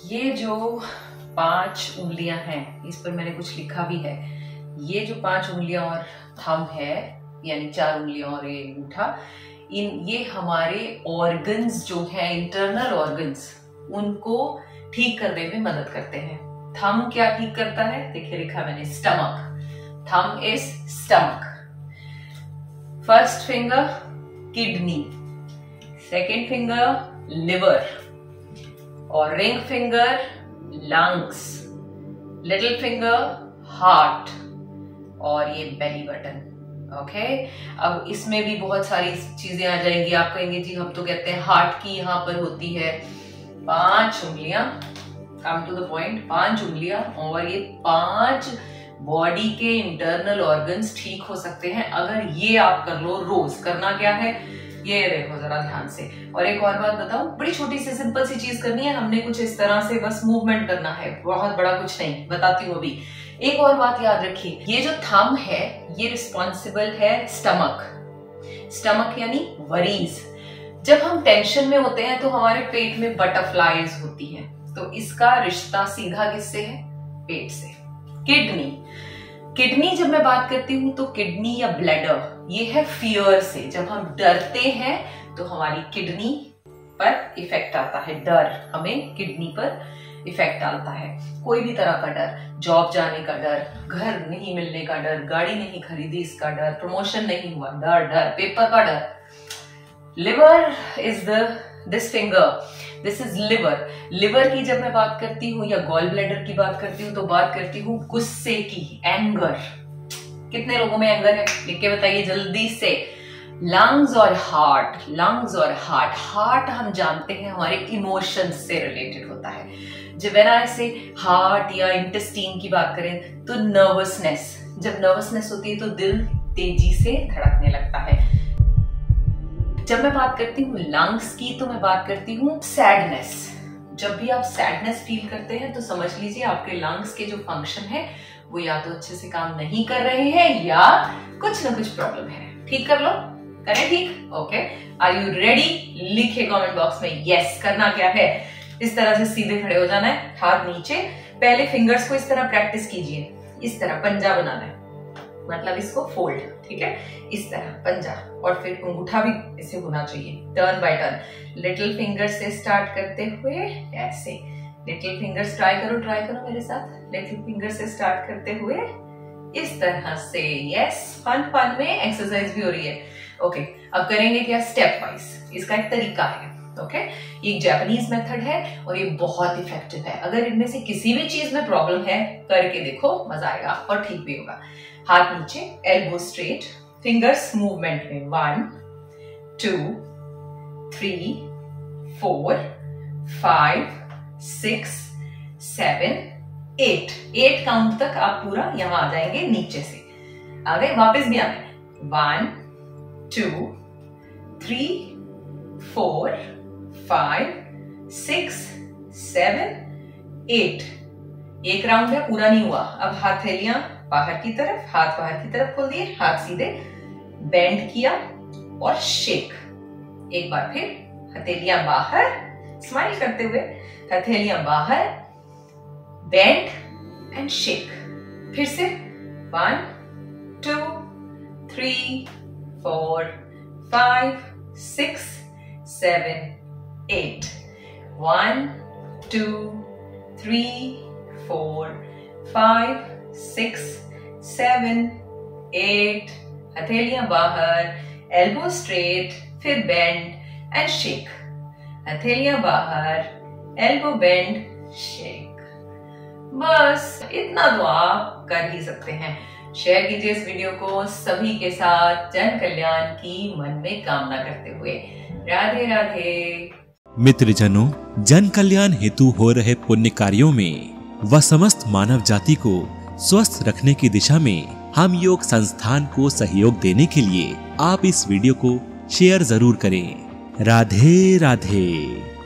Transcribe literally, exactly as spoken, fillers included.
ये जो पांच उंगलियां हैं, इस पर मैंने कुछ लिखा भी है। ये जो पांच उंगलियां और थंब है, यानी चार उंगलियां और ये अंगूठा, इन ये हमारे ऑर्गन्स जो हैं, इंटरनल ऑर्गन्स, उनको ठीक करने में मदद करते हैं। थंब क्या ठीक करता है? देखिए लिखा मैंने, stomach. Thumb is stomach. First finger kidney, second finger liver, और ring finger lungs, little finger heart, और ये बेली बटन। Okay okay? अब इसमें भी बहुत सारी चीजें आ जाएंगी। आप कहेंगे जी हम तो कहते हैं हार्ट की यहाँ पर होती है पांच उंगलियां, कम टू द पॉइंट, पांच उंगलियां, और ये पांच बॉडी के इंटरनल ऑर्गन्स ठीक हो सकते हैं अगर ये आप कर लो रोज। करना क्या है, ये देखो जरा ध्यान से। और एक और बात बताऊं, बड़ी छोटी सी सिंपल सी चीज करनी है हमने, कुछ इस तरह से बस मूवमेंट करना है, बहुत बड़ा कुछ नहीं, बताती हूँ अभी। एक और बात याद रखिए, ये जो थंब है ये रिस्पॉन्सिबल है स्टमक। स्टमक यानी वरीज। जब हम टेंशन में होते हैं तो हमारे पेट में बटरफ्लाईज होती हैं, तो इसका रिश्ता सीधा किससे है? पेट से। किडनी, किडनी जब मैं बात करती हूँ तो किडनी या ब्लैडर, ये है फियर से। जब हम डरते हैं तो हमारी किडनी पर इफेक्ट आता है। डर हमें किडनी पर इफेक्ट डालता है। कोई भी तरह का डर, जॉब जाने का डर, घर नहीं मिलने का डर, गाड़ी नहीं खरीदी इसका डर, प्रमोशन नहीं हुआ डर, डर पेपर का डर। Liver is the this finger, this is liver. Liver की जब मैं बात करती हूँ या गॉल ब्लैडर की बात करती हूँ तो बात करती हूँ गुस्से की, एंगर। कितने लोगों में एंगर है? लिख के बताइए जल्दी से। लंग्स और हार्ट, लंग्स और हार्ट, हार्ट हम जानते हैं हमारे इमोशंस से रिलेटेड होता है। जब वेन आई से हार्ट या इंटेस्टाइन की बात करें तो नर्वसनेस, जब नर्वसनेस होती है तो दिल तेजी से धड़कने लगता है। जब मैं बात करती हूँ लंग्स की तो मैं बात करती हूँ सैडनेस। जब भी आप सैडनेस फील करते हैं तो समझ लीजिए आपके लंग्स के जो फंक्शन है वो या तो अच्छे से काम नहीं कर रहे हैं या कुछ ना कुछ प्रॉब्लम है। ठीक कर लो, करें ठीक? Okay, are you ready? लिखिए कमेंट बॉक्स में यस। करना क्या है, इस तरह से सीधे खड़े हो जाना है, हाथ नीचे। पहले फिंगर्स को इस तरह प्रैक्टिस कीजिए, इस तरह पंजा बनाना है, मतलब इसको फोल्ड, ठीक है, इस तरह पंजा, और फिर अंगूठा भी ऐसे होना चाहिए, turn by turn. Little finger से स्टार्ट करते हुए ऐसे, लिटिल फिंगर्स ट्राई करो, ट्राई करो मेरे साथ। लिटिल फिंगर से स्टार्ट करते हुए इस तरह से, यस, फन फन में एक्सरसाइज भी हो रही है। ओके, अब करेंगे क्या? Stepwise. इसका एक तरीका है, ओके, ये जापानीज मेथड है और ये बहुत इफेक्टिव है। अगर इनमें से किसी भी चीज में प्रॉब्लम है करके देखो, मजा आएगा और ठीक भी होगा। हाथ नीचे, एल्बो स्ट्रेट, फिंगर्स मूवमेंट में, one two three four five six seven eight, eight count तक आप पूरा यहां आ जाएंगे नीचे से। आ गए? वापस भी आना है, one two three four five six seven eight. एक राउंड है, पूरा नहीं हुआ। अब हथेलियां बाहर की तरफ, हाथ बाहर की तरफ खोल दिए, हाथ सीधे, बेंड किया और शेक। एक बार फिर हथेलियां बाहर, स्माइल करते हुए, हथेलियां बाहर, बेंड एंड शेक। फिर से one two three four five six seven eight, one two three four five six seven eight, हथेलियां बाहर, एल्बो स्ट्रेट, फिर बेंड एंड शेक, हथेलियां बाहर, एल्बो बेंड, शेक। बस इतना तो आप कर ही सकते हैं। शेयर कीजिए इस वीडियो को सभी के साथ, जन कल्याण की मन में कामना करते हुए। राधे राधे। मित्रजनों, जन कल्याण हेतु हो रहे पुण्य कार्यों में व समस्त मानव जाति को स्वस्थ रखने की दिशा में हम योग संस्थान को सहयोग देने के लिए आप इस वीडियो को शेयर जरूर करें। राधे राधे।